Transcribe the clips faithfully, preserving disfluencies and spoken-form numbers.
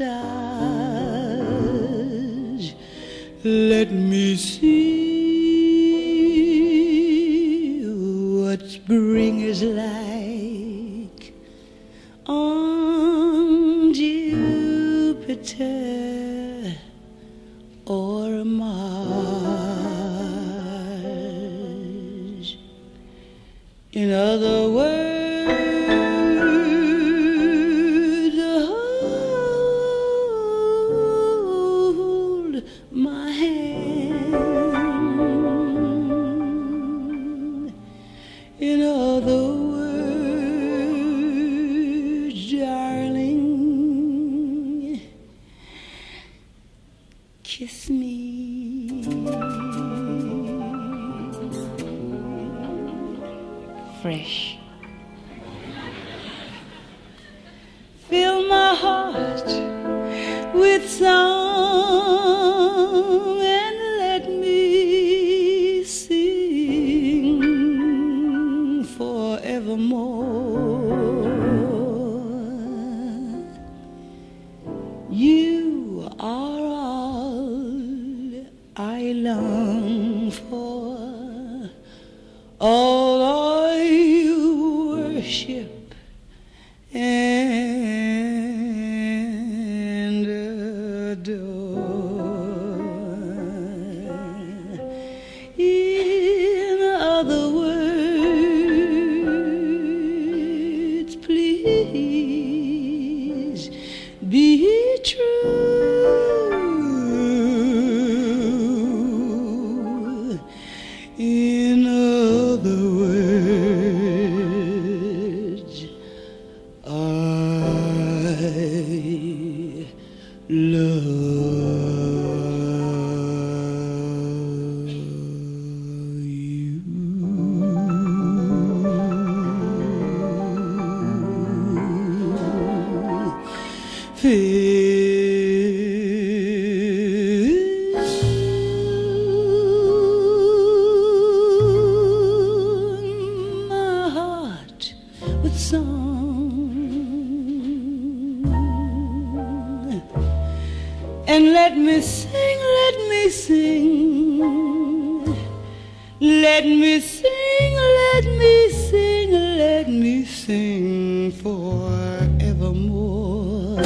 stars. Let me see what spring is like on Jupiter or Mars. In other words, hold my hand. In other words, darling, kiss me. Fresh. Fill my heart with song and let me sing forevermore. You are all I long for, all I worship and adore. In other words, please be true. In other words, I love you. Fill my heart with song and let me sing, let me sing, let me sing, let me sing, let me sing forevermore.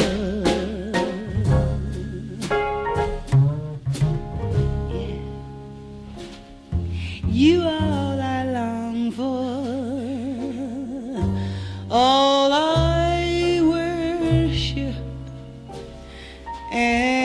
Yeah. You are all I long for, all I worship and